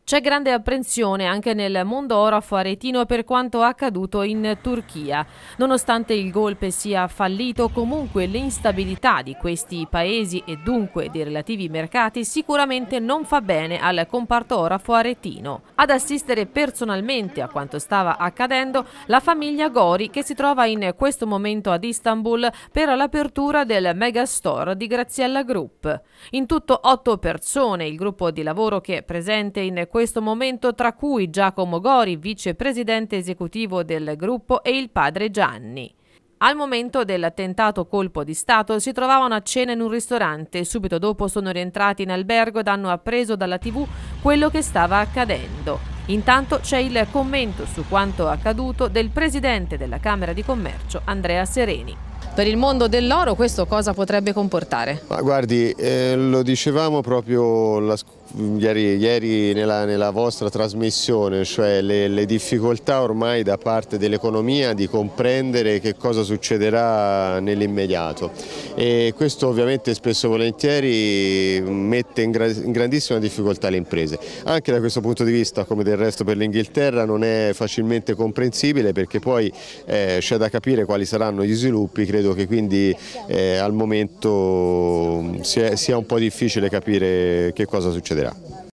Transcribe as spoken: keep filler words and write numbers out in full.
C'è grande apprensione anche nel mondo oro-aretino per quanto accaduto in Turchia. Nonostante il golpe sia fallito, comunque l'instabilità di questi paesi e dunque dei relativi mercati sicuramente non fa bene al comparto oro-aretino. Ad assistere personalmente a quanto stava accadendo la famiglia Gori, che si trova in questo momento ad Istanbul per l'apertura del megastore di Graziella Group. In tutto otto persone il gruppo di lavoro che è presente in questo momento, tra cui Giacomo Gori, vicepresidente esecutivo del gruppo, e il padre Gianni. Al momento dell'attentato colpo di Stato si trovavano a cena in un ristorante, subito dopo sono rientrati in albergo ed hanno appreso dalla tivù quello che stava accadendo. Intanto c'è il commento su quanto accaduto del presidente della Camera di Commercio, Andrea Sereni. Per il mondo dell'oro questo cosa potrebbe comportare? Ma guardi, eh, lo dicevamo proprio la, ieri, ieri nella, nella vostra trasmissione, cioè le, le difficoltà ormai da parte dell'economia di comprendere che cosa succederà nell'immediato, e questo ovviamente spesso e volentieri mette in, gra in grandissima difficoltà le imprese. Anche da questo punto di vista, come del resto per l'Inghilterra, non è facilmente comprensibile, perché poi eh, c'è da capire quali saranno gli sviluppi. Credo che quindi eh, al momento sia, sia un po' difficile capire che cosa succederà.